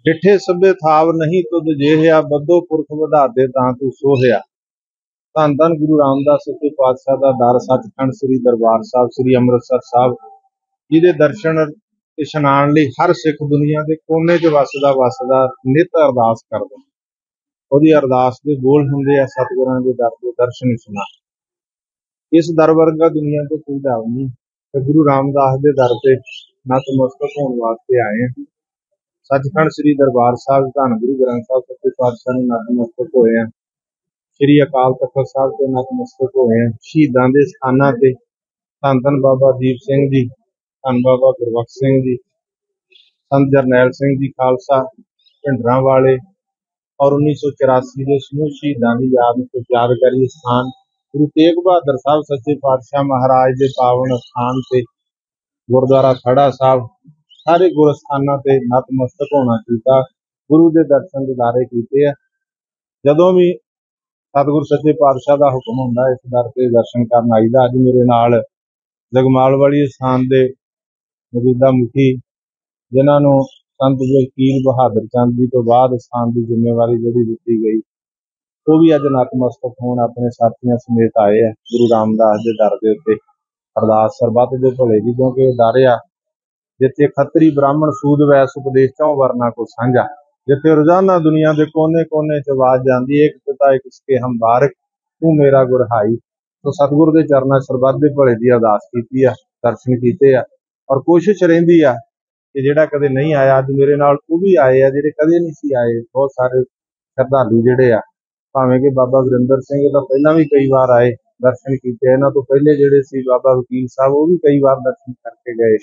डिठे सभे थाव नहीं तुद जेहिया बद्धो पुरख वधाते तां तू सोहिया। धन धन गुरु रामदास सच्चे पातशाह का दर सचखंड श्री दरबार साहब श्री अमृतसर साहब ਜਿਹਦੇ ਦਰਸ਼ਨ ਇਸ਼ਨਾਨ ਲਈ ਹਰ ਸਿੱਖ ਦੁਨੀਆ ਦੇ ਕੋਨੇ 'ਚ ਵਸਦਾ ਨਿਤ ਅਰਦਾਸ ਕਰਦਾ। ਉਹਦੀ ਅਰਦਾਸ ਦੇ ਬੋਲ ਹੁੰਦੇ ਆ ਸਤਿਗੁਰਾਂ ਦੇ ਦਰ ਦੇ ਦਰਸ਼ਨ ਇਸ਼ਨਾਨ। ਇਸ ਦਰ ਵਰਗਾ ਦੁਨੀਆ ਤੇ ਕੋਈ ਦਰ ਨਹੀਂ ਤੇ ਗੁਰੂ ਰਾਮਦਾਸ ਦੇ ਦਰ ਤੇ ਨਤਮਸਤਕ ਹੋਣ ਵਾਸਤੇ ਆਏ ਹਾਂ। ਸੱਚਖੰਡ ਸ੍ਰੀ ਦਰਬਾਰ ਸਾਹਿਬ ਧੰਨ ਗੁਰੂ ਗ੍ਰੰਥ ਸਾਹਿਬ ਸੱਚੇ ਪਾਤਸ਼ਾਹ ਨੂੰ ਨਤਮਸਤਕ ਹੋਏ ਆ। ਸ੍ਰੀ ਅਕਾਲ ਤਖਤ ਸਾਹਿਬ ਤੇ ਨਤਮਸਤਕ ਹੋਏ ਆ। ਸ਼ਹੀਦਾਂ ਦੇ ਸਥਾਨਾਂ ਤੇ ਧੰਨ ਧੰਨ ਬਾਬਾ ਦੀਪ ਸਿੰਘ ਜੀ, ਧੰਨ ਬਾਬਾ ਗੁਰਬਖਸ਼ ਸਿੰਘ ਜੀ, ਸੰਤ ਜਰਨੈਲ ਸਿੰਘ ਜੀ ਖਾਲਸਾ ਭਿੰਡਰਾਂ ਵਾਲੇ ਔਰ 1984 ਦੇ ਸਮੂਹ ਸ਼ਹੀਦਾਂ ਦੀ ਯਾਦ ਤੇ ਯਾਦਗਾਰੀ ਸਥਾਨ ਗੁਰੂ ਤੇਗ ਬਹਾਦਰ ਸਾਹਿਬ ਸੱਚੇ ਪਾਤਸ਼ਾਹ ਮਹਾਰਾਜ ਦੇ ਪਾਵਨ ਸਥਾਨ ਤੇ ਗੁਰਦੁਆਰਾ ਖੜਾ ਸਾਹਿਬ ਸਾਰੇ ਗੁਰ ਸਥਾਨਾਂ ਤੇ ਨਤਮਸਤਕ ਹੋਣਾ ਕੀਤਾ। ਗੁਰੂ ਦੇ ਦਰਸ਼ਨ ਦਿਦਾਰੇ ਕੀਤੇ ਆ। ਜਦੋਂ ਵੀ ਸਤਿਗੁਰ ਸੱਚੇ ਪਾਤਸ਼ਾਹ ਦਾ ਹੁਕਮ ਹੁੰਦਾ ਇਸ ਦਰ ਤੇ ਦਰਸ਼ਨ ਕਰਨ ਆਈਦਾ। ਅੱਜ ਮੇਰੇ ਨਾਲ ਜਗਮਾਲ ਵਾਲੀ ਸਥਾਨ ਦੇ ਮੌਜੂਦਾ ਮੁਖੀ ਜਿਨ੍ਹਾਂ ਨੂੰ ਸੰਤ ਵਕੀਲ ਬਹਾਦਰ ਚੰਦ ਜੀ ਤੋਂ ਬਾਅਦ ਸਥਾਨ ਦੀ ਜ਼ਿੰਮੇਵਾਰੀ ਜਿਹੜੀ ਦਿੱਤੀ ਗਈ ਉਹ ਵੀ ਅੱਜ ਨਤਮਸਤਕ ਹੋਣ ਆਪਣੇ ਸਾਥੀਆਂ ਸਮੇਤ ਆਏ ਆ ਗੁਰੂ ਰਾਮਦਾਸ ਦੇ ਦਰ ਦੇ ਉੱਤੇ। ਅਰਦਾਸ ਸਰਬੱਤ ਦੇ ਭਲੇ ਦੀ, ਕਿਉਂਕਿ ਇਹ ਦਰ ਆ ਜਿੱਥੇ ਖੱਤਰੀ ਬ੍ਰਾਹਮਣ ਸੂਦ ਵੈਸ ਉਪਦੇਸ਼ ਚੋਂ ਵਰਨਾ ਕੋ ਸਾਂਝਾ, ਜਿੱਥੇ ਰੋਜ਼ਾਨਾ ਦੁਨੀਆ ਦੇ ਕੋਨੇ ਕੋਨੇ 'ਚ ਆਵਾਜ਼ ਜਾਂਦੀ ਏਕ ਪਿਤਾ ਏਕ ਸਕੇ ਹਮ ਬਾਰਕ ਤੂੰ ਮੇਰਾ ਗੁਰਹਾਈ। ਸੋ ਸਤਿਗੁਰ ਦੇ ਚਰਨਾਂ ਸਰਬੱਤ ਦੇ ਭਲੇ ਦੀ ਅਰਦਾਸ ਕੀਤੀ ਆ, ਦਰਸ਼ਨ ਕੀਤੇ ਆ ਔਰ ਕੋਸ਼ਿਸ਼ ਰਹਿੰਦੀ ਆ ਕਿ ਜਿਹੜਾ ਕਦੇ ਨਹੀਂ ਆਇਆ ਅੱਜ ਮੇਰੇ ਨਾਲ ਉਹ ਵੀ ਆਏ ਆ, ਜਿਹੜੇ ਕਦੇ ਨਹੀਂ ਸੀ ਆਏ। ਬਹੁਤ ਸਾਰੇ ਸ਼ਰਧਾਲੂ ਜਿਹੜੇ ਆ, ਭਾਵੇਂ ਕਿ ਬਾਬਾ ਵਰਿੰਦਰ ਸਿੰਘ ਤਾਂ ਪਹਿਲਾਂ ਵੀ ਕਈ ਵਾਰ ਆਏ ਦਰਸ਼ਨ ਕੀਤੇ। ਇਹਨਾਂ ਤੋਂ ਪਹਿਲੇ ਜਿਹੜੇ ਸੀ ਬਾਬਾ ਵਕੀਲ ਸਾਹਿਬ ਉਹ ਵੀ ਕਈ ਵਾਰ ਦਰਸ਼ਨ ਕਰਕੇ ਗਏ।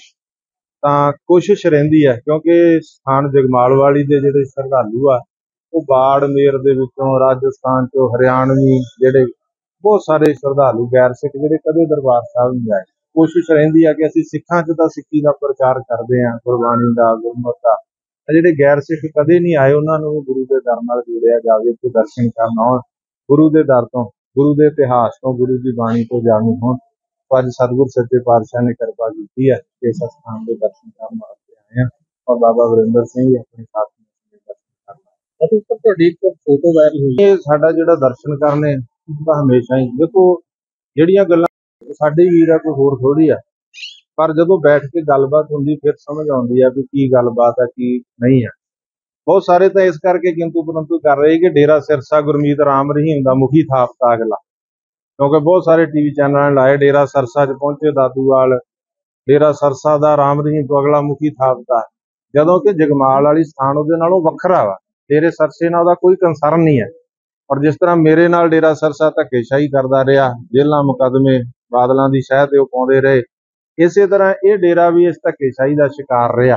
ਤਾਂ ਕੋਸ਼ਿਸ਼ ਰਹਿੰਦੀ ਹੈ ਕਿਉਂਕਿ ਸਥਾਨ ਜਗਮਾਲ ਵਾਲੀ ਦੇ ਜਿਹੜੇ ਸ਼ਰਧਾਲੂ ਆ ਉਹ ਬਾੜਮੇਰ ਦੇ ਵਿੱਚੋਂ, ਰਾਜਸਥਾਨ ਚੋਂ, ਹਰਿਆਣਵੀ ਜਿਹੜੇ ਬਹੁਤ ਸਾਰੇ ਸ਼ਰਧਾਲੂ ਗੈਰ ਸਿੱਖ ਜਿਹੜੇ ਕਦੇ ਦਰਬਾਰ ਸਾਹਿਬ ਨਹੀਂ ਆਏ। ਕੋਸ਼ਿਸ਼ ਰਹਿੰਦੀ ਆ ਕਿ ਅਸੀਂ ਸਿੱਖਾਂ 'ਚ ਤਾਂ ਸਿੱਖੀ ਦਾ ਪ੍ਰਚਾਰ ਕਰਦੇ ਹਾਂ, ਗੁਰਬਾਣੀ ਦਾ, ਗੁਰਮਤਿ ਦਾ। ਜਿਹੜੇ ਗੈਰ ਸਿੱਖ ਕਦੇ ਨਹੀਂ ਆਏ ਉਹਨਾਂ ਨੂੰ ਵੀ ਗੁਰੂ ਦੇ ਦਰ ਨਾਲ ਜੋੜਿਆ ਜਾਵੇ ਤੇ ਦਰਸ਼ਨ ਕਰਨ ਆਉਣ। ਗੁਰੂ ਦੇ ਦਰ ਤੋਂ, ਗੁਰੂ ਦੇ ਇਤਿਹਾਸ ਤੋਂ, ਗੁਰੂ ਦੀ ਬਾਣੀ ਤੋਂ ਜਾਣੂ ਹੋਣ। ਅੱਜ ਸਤਿਗੁਰ ਸੱਚੇ ਪਾਤਸ਼ਾਹ ਨੇ ਕਿਰਪਾ ਕੀਤੀ ਹੈ ਕਿ ਇਸ ਸਥਾਨ ਦੇ ਦਰਸ਼ਨ ਕਰਨ ਵਾਸਤੇ ਆਏ ਹਾਂ ਔਰ ਬਾਬਾ ਵਰਿੰਦਰ ਸਿੰਘ ਜੀ ਆਪਣੇ ਸਾਥੀ ਨੇ ਦਰਸ਼ਨ ਕਰਨਾ। ਅਤੇ ਤੁਹਾਡੀ ਇੱਕ ਫੋਟੋ ਵਾਇਰਲ ਹੋਈ ਹੈ। ਸਾਡਾ ਜਿਹੜਾ ਦਰਸ਼ਨ ਕਰਨੇ ਤਾਂ ਹਮੇਸ਼ਾ ਹੀ ਦੇਖੋ ਜਿਹੜੀਆਂ ਗੱਲਾਂ ਸਾਡੇ ਵੀਰ ਆ ਕੋਈ ਹੋਰ ਥੋੜੀ ਆ, ਪਰ ਜਦੋਂ ਬੈਠ ਕੇ ਗੱਲਬਾਤ ਹੁੰਦੀ ਫਿਰ ਸਮਝ ਆਉਂਦੀ ਆ ਵੀ ਕੀ ਗੱਲਬਾਤ ਆ ਕੀ ਨਹੀਂ ਆ। ਬਹੁਤ ਸਾਰੇ ਤਾਂ ਇਸ ਕਰਕੇ ਕਿੰਤੂ ਪਰੰਤੂ ਕਰ ਰਹੇ ਕਿ ਡੇਰਾ ਸਿਰਸਾ ਗੁਰਮੀਤ ਰਾਮ ਰਹੀਮ ਦਾ ਮੁਖੀ ਥਾਪਤਾ ਅਗਲਾ, ਕਿਉਂਕਿ ਬਹੁਤ ਸਾਰੇ ਟੀਵੀ ਚੈਨਲਾਂ ਨੇ ਲਾਏ ਡੇਰਾ ਸਰਸਾ 'ਚ ਪਹੁੰਚੇ ਦਾਦੂਵਾਲ, ਡੇਰਾ ਸਰਸਾ ਦਾ ਰਾਮ ਰਹੀਮ ਤੋਂ ਅਗਲਾ ਮੁਖੀ ਥਾਪਤਾ, ਜਦੋਂ ਕਿ ਜਗਮਾਲ ਵਾਲੀ ਸਥਾਨ ਉਹਦੇ ਨਾਲੋਂ ਵੱਖਰਾ ਵਾ। ਡੇਰੇ ਸਰਸੇ ਨਾਲ ਉਹਦਾ ਕੋਈ ਕੰਸਰਨ ਨਹੀਂ ਹੈ। ਔਰ ਜਿਸ ਤਰ੍ਹਾਂ ਮੇਰੇ ਨਾਲ ਡੇਰਾ ਸਰਸਾ ਧੱਕੇਸ਼ਾਹੀ ਕਰਦਾ ਰਿਹਾ, ਜੇਲ੍ਹਾਂ ਮੁਕੱਦਮੇ ਬਾਦਲਾਂ ਦੀ ਸ਼ਹਿ ਤੇ ਉਹ ਪਾਉਂਦੇ ਰਹੇ, ਇਸੇ ਤਰ੍ਹਾਂ ਇਹ ਡੇਰਾ ਵੀ ਇਸ ਧੱਕੇਸ਼ਾਹੀ ਦਾ ਸ਼ਿਕਾਰ ਰਿਹਾ।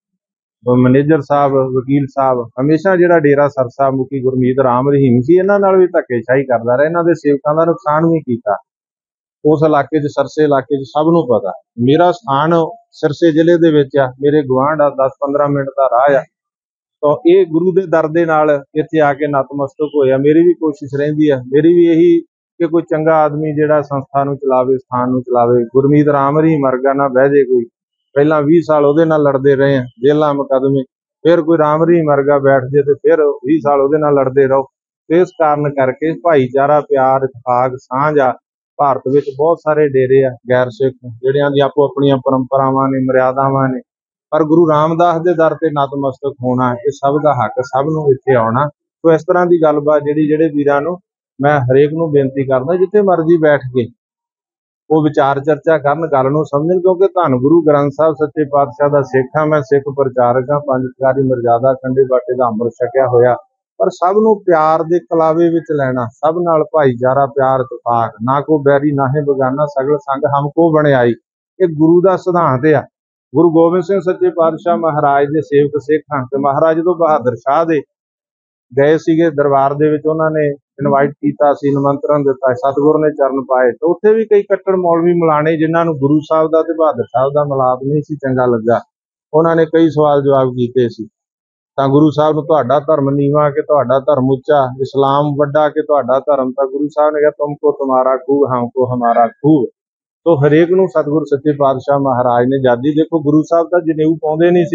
ਮੈਨੇਜਰ ਸਾਹਿਬ, ਵਕੀਲ ਸਾਹਿਬ, ਹਮੇਸ਼ਾ ਜਿਹੜਾ ਡੇਰਾ ਸਰਸਾ ਮੁਖੀ ਗੁਰਮੀਤ ਰਾਮ ਰਹੀਮ ਸੀ ਇਹਨਾਂ ਨਾਲ ਵੀ ਧੱਕੇਸ਼ਾਹੀ ਕਰਦਾ ਰਿਹਾ, ਇਹਨਾਂ ਦੇ ਸੇਵਕਾਂ ਦਾ ਨੁਕਸਾਨ ਵੀ ਕੀਤਾ। ਉਸ ਇਲਾਕੇ 'ਚ, ਸਰਸੇ ਇਲਾਕੇ 'ਚ ਸਭ ਨੂੰ ਪਤਾ ਮੇਰਾ ਸਥਾਨ ਸਿਰਸੇ ਜ਼ਿਲ੍ਹੇ ਦੇ ਵਿੱਚ ਆ, ਮੇਰੇ ਗੁਆਂਢ ਆ, 10-15 ਮਿੰਟ ਦਾ ਰਾਹ ਆ। ਤਾਂ ਇਹ ਗੁਰੂ ਦੇ ਦਰ ਦੇ ਨਾਲ ਇੱਥੇ ਆ ਕੇ ਨਤਮਸਤਕ ਹੋਇਆ। ਮੇਰੀ ਵੀ ਕੋਸ਼ਿਸ਼ ਰਹਿੰਦੀ ਆ, ਮੇਰੀ ਵੀ ਇਹੀ ਕਿ ਕੋਈ ਚੰਗਾ ਆਦਮੀ ਜਿਹੜਾ ਸੰਸਥਾ ਨੂੰ ਚਲਾਵੇ, ਸਥਾਨ ਨੂੰ ਚਲਾਵੇ। ਗੁਰਮੀਤ ਰਾਮ ਰਹੀਮ ਵਰਗਾ ਨਾ ਬਹਿ ਜੇ ਕੋਈ। ਪਹਿਲਾਂ 20 ਸਾਲ ਉਹਦੇ ਨਾਲ ਲੜਦੇ ਰਹੇ ਆ, ਜੇਲ੍ਹਾਂ ਮੁਕੱਦਮੇ, ਫਿਰ ਕੋਈ ਰਾਮ ਰਹੀਮ ਵਰਗਾ ਬੈਠ ਜੇ ਤੇ ਫਿਰ 20 ਸਾਲ ਉਹਦੇ ਨਾਲ ਲੜਦੇ ਰਹੋ। ਇਸ ਕਾਰਨ ਕਰਕੇ ਭਾਈਚਾਰਾ, ਪਿਆਰ, ਇਤਫਾਕ, ਸਾਂਝ ਆ। ਭਾਰਤ ਵਿੱਚ ਬਹੁਤ ਸਾਰੇ ਡੇਰੇ ਆ ਗੈਰ ਸਿੱਖ ਜਿਹੜਿਆਂ ਦੀ ਆਪੋ ਆਪਣੀਆਂ ਪਰੰਪਰਾਵਾਂ ਨੇ, ਮਰਿਆਦਾਵਾਂ ਨੇ, ਪਰ ਗੁਰੂ ਰਾਮਦਾਸ ਦੇ ਦਰ ਤੇ ਨਤਮਸਤਕ ਹੋਣਾ ਇਹ ਸਭ ਦਾ ਹੱਕ, ਸਭ ਨੂੰ ਇੱਥੇ ਆਉਣਾ। ਸੋ ਇਸ ਤਰ੍ਹਾਂ ਦੀ ਗੱਲਬਾਤ ਜਿਹੜੇ ਵੀਰਾਂ ਨੂੰ ਮੈਂ ਹਰੇਕ ਨੂੰ ਬੇਨਤੀ ਕਰਦਾ ਜਿੱਥੇ ਮਰਜ਼ੀ ਬੈਠ ਕੇ ਉਹ ਵਿਚਾਰ ਚਰਚਾ ਕਰਨ, ਗੱਲ ਨੂੰ ਸਮਝਣ, ਕਿਉਂਕਿ ਧੰਨ ਗੁਰੂ ਗ੍ਰੰਥ ਸਾਹਿਬ ਸੱਚੇ ਪਾਤਸ਼ਾਹ ਦਾ ਸਿੱਖ ਹਾਂ ਮੈਂ, ਸਿੱਖ ਪ੍ਰਚਾਰਕ ਹਾਂ, ਪੰਜ ਪਿਆਰੀ ਮਰਜ਼ਾਦਾ ਖੰਡੇ ਬਾਟੇ ਦਾ ਅੰਮ੍ਰਿਤ ਛਕਿਆ ਹੋਇਆ। ਪਰ ਸਭ ਨੂੰ ਪਿਆਰ ਦੇ ਕਲਾਵੇ ਵਿੱਚ ਲੈਣਾ, ਸਭ ਨਾਲ ਭਾਈਚਾਰਾ, ਪਿਆਰ, ਇਤਫਾਕ, ਨਾ ਕੋ ਬੈਰੀ ਨਾਹੇ ਬਗਾਨਾ ਸਗਲ ਸੰਗ ਹਮ ਕੋ ਬਣਾਈ, ਇਹ ਗੁਰੂ ਦਾ ਸਿਧਾਂਤ ਆ। ਗੁਰੂ ਗੋਬਿੰਦ ਸਿੰਘ ਸੱਚੇ ਪਾਤਸ਼ਾਹ ਮਹਾਰਾਜ ਦੇ ਸੇਵਕ ਸਿੱਖ ਹਾਂ ਤੇ ਮਹਾਰਾਜ ਜਦੋਂ ਬਹਾਦਰ ਸ਼ਾਹ ਦੇ ਗਏ ਸੀਗੇ ਦਰਬਾਰ ਦੇ ਵਿੱਚ, ਉਹਨਾਂ ਨੇ ਇਨਵਾਈਟ ਕੀਤਾ ਸੀ, ਨਿਮੰਤਰਣ ਦਿੱਤਾ, ਸਤਿਗੁਰ ਨੇ ਚਰਨ ਪਾਏ ਤੇ ਉੱਥੇ ਵੀ ਕਈ ਕੱਟੜ ਮੌਲਵੀ ਮਲਾਣੇ ਜਿਨ੍ਹਾਂ ਨੂੰ ਗੁਰੂ ਸਾਹਿਬ ਦਾ ਤੇ ਬਹਾਦਰ ਸਾਹਿਬ ਦਾ ਮਿਲਾਪ ਨਹੀਂ ਸੀ ਚੰਗਾ ਲੱਗਾ, ਉਹਨਾਂ ਨੇ ਕਈ ਸਵਾਲ ਜਵਾਬ ਕੀਤੇ ਸੀ। ਤਾਂ ਗੁਰੂ ਸਾਹਿਬ ਨੂੰ ਤੁਹਾਡਾ ਧਰਮ ਨੀਵਾਂ ਕਿ ਤੁਹਾਡਾ ਧਰਮ ਉੱਚਾ, ਇਸਲਾਮ ਵੱਡਾ ਕਿ ਤੁਹਾਡਾ ਧਰਮ, ਤਾਂ ਗੁਰੂ ਸਾਹਿਬ ਨੇ ਕਿਹਾ ਤੁਮ ਕੋ ਤੁਮਾਰਾ ਖੂਬ ਹਮਕੋ ਹਮਾਰਾ ਖੂਬ। ਤੋ ਹਰੇਕ ਨੂੰ ਸਤਿਗੁਰ ਸੱਚੇ ਪਾਤਸ਼ਾਹ ਮਹਾਰਾਜ ਨੇ ਆਜ਼ਾਦੀ, ਦੇਖੋ ਗੁਰੂ ਸਾਹਿਬ ਤਾਂ ਜਨੇਊ ਪਾਉਂਦੇ ਨਹੀਂ ਸੀ,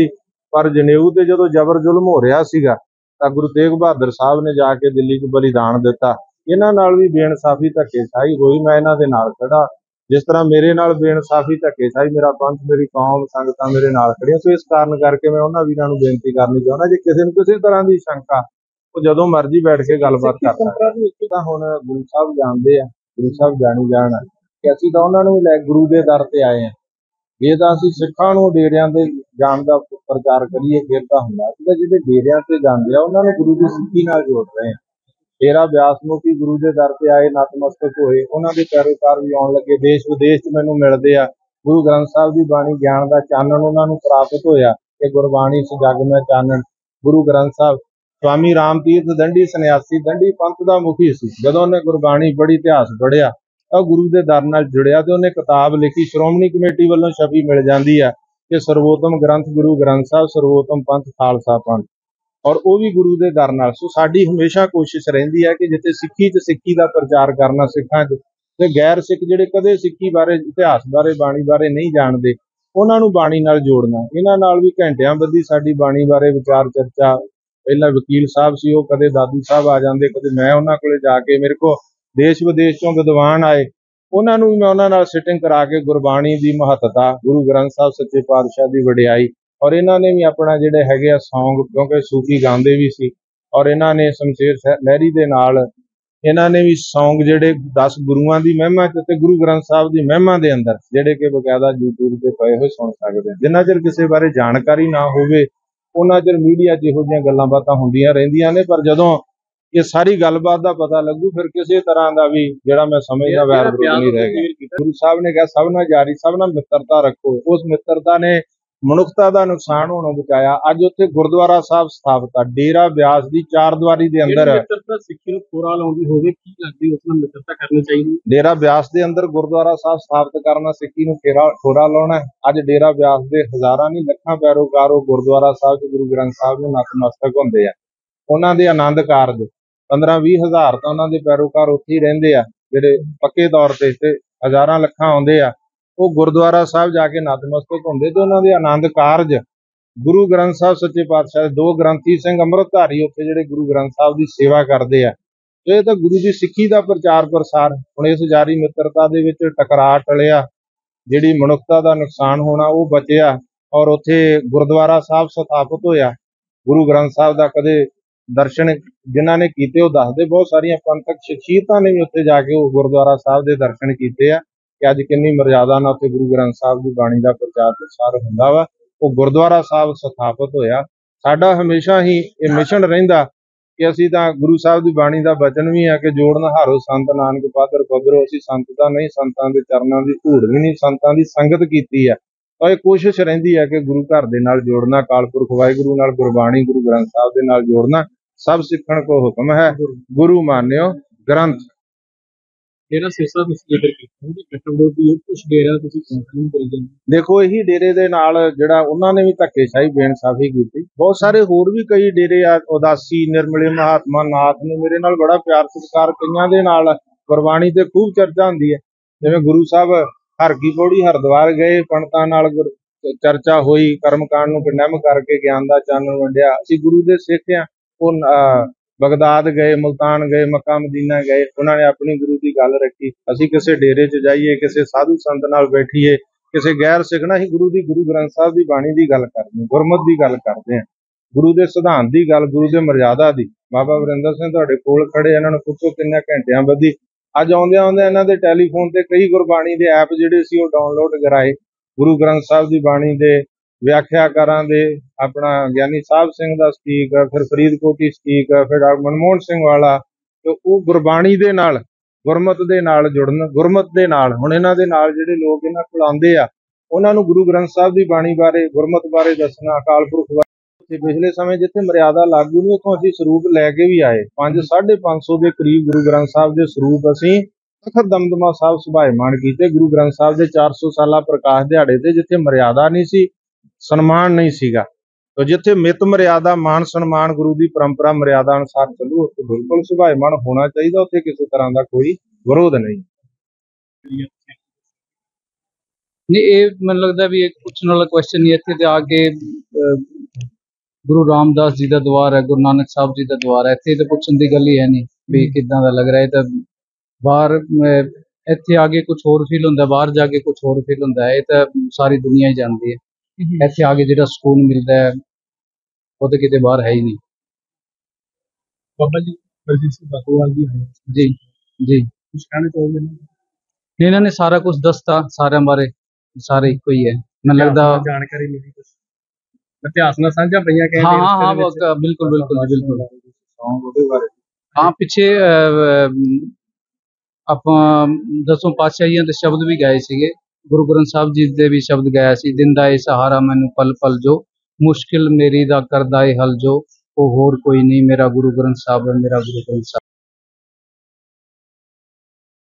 पर जनेऊ ते जदों जबर जुल्म हो रहा सीगा तां गुरु तेग बहादुर साहब ने जाके दिल्ली च बलिदान दिता। इन्हां नाल भी बेइंसाफी धक्केशाही होई, मैं इन्हां दे नाल खड़ा। जिस तरह मेरे नाल बेइंसाफी धक्केशाही मेरा पंथ मेरी कौम संगतां मेरे नाल खड़ियां। सो इस कारण करके मैं उन्हां वीरां नूं बेनती करनी चाहुंदा, जे किसी नूं किसी तरह की शंका ਉਹ ਜਦੋਂ ਮਰਜ਼ੀ ਬੈਠ ਕੇ ਗੱਲਬਾਤ ਕਰ ਸਕਦੇ। ਤਾਂ ਹੁਣ ਗੁਰੂ ਸਾਹਿਬ ਜਾਣਦੇ ਆ, ਗੁਰੂ ਸਾਹਿਬ ਜਾਣੀ ਜਾਣ ਕਿ ਅਸੀਂ ਤਾਂ ਉਹਨਾਂ ਨੂੰ ਵੀ ਲੈ ਗੁਰੂ ਦੇ ਦਰ ਤੇ ਆਏ ਆ। ਜੇ ਤਾਂ ਅਸੀਂ ਸਿੱਖਾਂ ਨੂੰ ਡੇਰਿਆਂ ਤੇ ਜਾਣ ਦਾ ਪ੍ਰਚਾਰ ਕਰੀਏ ਫਿਰ ਤਾਂ ਹੁੰਦਾ, ਅਸੀਂ ਤਾਂ ਜਿਹੜੇ ਡੇਰਿਆਂ ਤੇ ਜਾਂਦੇ ਆ ਉਹਨਾਂ ਨੂੰ ਗੁਰੂ ਦੀ ਸਿੱਖੀ ਨਾਲ ਜੋੜ ਰਹੇ ਆ। ਡੇਰਾ ਬਿਆਸ ਮੁਖੀ ਗੁਰੂ ਦੇ ਦਰ ਤੇ ਆਏ, ਨਤਮਸਤਕ ਹੋਏ, ਉਹਨਾਂ ਦੇ ਪੈਰੋਕਾਰ ਵੀ ਆਉਣ ਲੱਗੇ। ਦੇਸ਼ ਵਿਦੇਸ਼ 'ਚ ਮੈਨੂੰ ਮਿਲਦੇ ਆ। ਗੁਰੂ ਗ੍ਰੰਥ ਸਾਹਿਬ ਦੀ ਬਾਣੀ ਗਿਆਨ ਦਾ ਚਾਨਣ ਉਹਨਾਂ ਨੂੰ ਪ੍ਰਾਪਤ ਹੋਇਆ ਕਿ ਗੁਰਬਾਣੀ ਸ ਜਗ ਮੈਂ ਚਾਨਣ। ਗੁਰੂ ਗ੍ਰੰਥ ਸਾਹਿਬ स्वामी राम तीर्थ दंडी सन्यासी दंडी पंथ का मुखी सी, जदों उन्हें गुरबाणी पढ़ी इतिहास पढ़िया तो गुरु के दर नाल जुड़िया तो उन्हें किताब लिखी, श्रोमणी कमेटी वालों छपी मिल जाती है कि सर्वोत्तम ग्रंथ गुरु ग्रंथ साहब सर्वोत्तम पंथ खालसा पंथ, और वो भी गुरु के दर नाल। सो साडी हमेशा कोशिश रहिंदी है कि जिथे सिक्खी च सिक्खी का प्रचार करना, सिखां च ते गैर सिख जिहड़े कदे सिक्खी बारे इतिहास बारे बाणी बारे नहीं जानते उन्हां नूं बाणी नाल जोड़ना। इन्हां नाल भी घंटियां बधी साडी बाणी बारे विचार चर्चा। पहला वकील साहब सी, वो कदे दादू साहब आ जाते, कदे मैं उन्हां कोले जाके, मेरे को देश विदेश चों विद्वान आए, उन्हां नूं मैं उन्हां नाल सिटिंग करा के गुरबाणी की महत्ता, गुरु ग्रंथ साहब सच्चे पातशाह की वडियाई, और इन्हां ने भी अपना जिहड़े हैगे आ सौंग, क्योंकि सूफी गांदे भी सी, और इन्हां ने शमशेर लहरी दे नाल इन्हां ने भी सौंग जिहड़े 10 गुरुआं की महिमा ते गुरु ग्रंथ साहब की महिमा के अंदर जिहड़े कि बकायदा यूट्यूब ते पए होए सुन सकदे। जिन्ना चिर किसी बारे जानकारी ना होवे उन्ना चिर मीडिया 'च इहो जिहियां गल्लां बातां हुंदियां रहिंदियां ने, पर जदों ये सारी गलबात का पता लगू फिर किसी तरह का भी जिहड़ा मैं समझदा वैर विरोध नहीं रह गया। गुरु साहब ने कहा सब नाल जारी, सब नाल मित्रता रखो। उस मित्रता ने मनुखता का नुकसान होने बचाया। अज उत्थे गुरुद्वारा साहब स्थापित है, डेरा ब्यास की चार दीवारी के अंदर सिक्खी नूं खोरा लाउंदी होवे की लगदी उस नाल मित्रता करनी चाहिए। डेरा ब्यास के अंदर गुरुद्वारा साहब स्थापित करना, सिक्खी नूं खोरा लाउणा। अज डेरा ब्यास के हज़ारां नहीं लखां पैरोकार गुरुद्वारा साहब च गुरु ग्रंथ साहब नूं नतमस्तक हुंदे आ। उन्हां दे आनंद कारज 15-20 हज़ार तां उन्हां दे पैरोकार उत्थे ही रहिंदे आ, जिहड़े पक्के तौर ते हज़ारां लखां आउंदे आ। वो गुरुद्वारा साहब जाके नतमस्तक होंदे ते उन्हां दे आनंद कारज गुरु ग्रंथ साहब सच्चे पातशाह दे 2 ग्रंथी सिंह अमृतधारी उत्थे जिहड़े गुरु ग्रंथ साहब की सेवा करते हैं। तो ये तो गुरु की सिक्खी का प्रचार प्रसार। हुण इस जारी मित्रता दे विच टकरा टलिया, जिहड़ी मनुखता का नुकसान होना वो बचिया, और उत्थे गुरुद्वारा साहब स्थापित होया। गुरु ग्रंथ साहब का कदे दर्शन जिन्हां ने कीते वो दसदे, बहुत सारिया पंथक शख्सियतां ने भी उत्थे जाके गुरुद्वारा साहब के दर्शन कीते आ कि अज कितनी मर्यादा नाल उत्थे गुरु ग्रंथ साहब की बाणी का प्रचार प्रसार हुंदा वा। वो गुरुद्वारा साहब स्थापित होया। साडा हमेशा ही ये मिशन रहिंदा कि असीं तां गुरु साहब की बाणी का वचन भी है कि जोड़ नहारो संत नानक पातर पदरो। असीं संत तां नहीं, संतां दे चरनां दी धूड़ भी नहीं, संतां दी संगत कीती है। तो ये कोशिश रहिंदी है कि गुरु घर दे नाल जोड़ना, अकाल पुरख वाहिगुरू नाल गुरबाणी गुरु ग्रंथ साहब दे नाल जोड़ना। सब सिखण को हुक्म है, गुरु मान्यो ग्रंथ। डेरा सिरसा तुसीं जिक्र कीता कि कट्टड़बाजी कुछ डेरा तुसीं कंफर्म करी जांदे। देखो यही डेरे दे नाल जिहड़ा उन्हां ने भी धक्केशाही बेइंसाफी कीती। बहुत सारे होर भी कई डेरे आ, उदासी निर्मले महात्मा नाथ ने मेरे नाल बड़ा प्यार सत्कार, कईयां दे नाल गुरबाणी ते खूब चर्चा हुंदी है। जिवें गुरु साहब हर की पौड़ी हरिद्वार गए, पंडितां नाल चर्चा हुई, कर्मकांड नूं कंडेम करके ज्ञान दा चानण वंडिया। असीं गुरु दे सिख आ। ਉਹ बगदाद गए, मुल्तान गए, मक्का मदीना गए, उन्होंने अपनी गुरु की गल रखी। असीं किसी डेरे च जाइए, किसी साधु संत नाल बैठीए, किसी गैर सिख नाल ही गुरु की गुरु ग्रंथ साहब की बाणी की गल करते, गुरमत की गल करते हैं, गुरु के सिद्धांत की गल, गुरु के मर्यादा की। बाबा वरिंदर सिंह तुहाडे कोल खड़े, इन्हां नूं पुछो किन्ने घंटियां बधी। अज आउंदे आउंदे इन्हां दे टैलीफोन ते कई गुरबाणी के ऐप जिहड़े सी ओह डाउनलोड कराए। गुरु ग्रंथ साहब की बाणी दे व्याख्याकारां दे अपना ज्ञानी साहब सिंह दा सटीक, फिर फरीदकोटी सटीक, फिर मनमोहन सिंह वाला। तो वो गुरबाणी दे नाल गुरमत दे नाल जुड़न, गुरमत दे नाल हुण इन्हां दे नाल जिहड़े लोग इन्हां कोल आउंदे आ, उन्हां नूं गुरु ग्रंथ साहब की बाणी बारे, गुरमत बारे दसना। अकाल पुरख बारे पिछले समय जिथे मर्यादा लागू नहीं उत्थों असीं सरूप लैके भी आए। 500-550 के करीब गुरु ग्रंथ साहब के सरूप असीं तखत दमदमा साहब सुभायमान कीते। गुरु ग्रंथ साहब के 400 साला प्रकाश दिहाड़े ते जिथे मर्यादा नहीं सी, सन्मान नहीं सीगा, तो जिथे मित मर्यादा मान सन्मान गुरु की परंपरा मर्यादा अनुसार चलू, उत्थे बिल्कुल सुभायमान होना चाहिए। उत्थे किसी तरह का कोई विरोध नहीं। नहीं ये मैनूं लगदा भी एक पुछण वाला क्वेश्चन नहीं, इत्थे ते आके ਗੁਰੂ ਰਾਮਦਾਸ ਜੀ ਦਾ ਦਵਾਰ ਹੈ, ਗੁਰੂ ਨਾਨਕ ਸਾਹਿਬ ਜੀ ਦਾ ਦਵਾਰ ਹੈ। ਇੱਥੇ ਤਾਂ ਪੁੱਛਣ ਦੀ ਗੱਲ ਹੀ ਹੈ ਨਹੀਂ ਵੀ ਕਿੱਦਾਂ ਦਾ ਲੱਗ ਰਿਹਾ। ਇਹ ਤਾਂ ਬਾਹਰ ਇੱਥੇ ਆ ਕੇ ਕੁਝ ਹੋਰ ਫੀਲ ਹੁੰਦਾ, ਬਾਹਰ ਜਾ ਕੇ ਕੁਝ ਹੋਰ ਫੀਲ ਹੁੰਦਾ ਹੈ। ਇਹ ਤਾਂ ਸਾਰੀ ਦੁਨੀਆ ਹੀ ਜਾਣਦੀ ਹੈ। ਇੱਥੇ ਆ ਕੇ ਜਿਹੜਾ ਸਕੂਨ ਮਿਲਦਾ ਹੈ ਉਹ ਤਾਂ ਕਿਤੇ ਬਾਹਰ ਹੈ ਹੀ ਨਹੀਂ। ਬਾਬਾ ਜੀ ਬਲਜੀਤ ਸਿੰਘ ਬਾਕੋਵਾਲ ਜੀ ਆਏ ਜੀ ਜੀ, ਕੁਝ ਕਹਿਣਾ ਚਾਹੋਗੇ ਨਾ? ਇਹਨਾਂ ਨੇ ਸਾਰਾ ਕੁਝ ਦੱਸਤਾ, ਸਾਰਿਆਂ ਬਾਰੇ, ਸਾਰੇ ਇੱਕੋ ਹੀ ਹੈ ਮੈਨੂੰ ਲੱਗਦਾ। ਜਾਣਕਾਰੀ ਮਿਲੀ ਕੁਝ ਇਤਿਹਾਸ ਨਾਲ ਸਾਂਝਾ ਪਈਆਂ ਹਾਂ ਹਾਂ ਹਾਂ, ਬਿਲकुल बिल्कुल बिल्कुल। ਉਹਦੇ ਬਾਰੇ ਹਾਂ, ਪਿੱਛੇ ਆਪਾਂ ਦਸੋਂ ਪਾਤਸ਼ਾਹੀਆਂ ਦੇ ਸ਼ਬਦ ਵੀ ਗਾਏ ਸੀਗੇ। ਗੁਰੂ ਗ੍ਰੰਥ ਸਾਹਿਬ ਜੀ ਦੇ ਵੀ ਸ਼ਬਦ ਗਾਇਆ ਸੀ, ਦਿੰਦਾ ਏ ਸਹਾਰਾ ਮੈਨੂੰ ਪਲ ਪਲ ਜੋ, ਮੁਸ਼ਕਿਲ ਮੇਰੀ ਦਾ ਕਰਦਾ ਏ ਹੱਲ ਜੋ, ਉਹ ਹੋਰ ਕੋਈ ਨਹੀਂ ਮੇਰਾ ਗੁਰੂ ਗ੍ਰੰਥ ਸਾਹਿਬ ਹੈ, ਮੇਰਾ ਗੁਰੂ ਗ੍ਰੰਥ ਸਾਹਿਬ।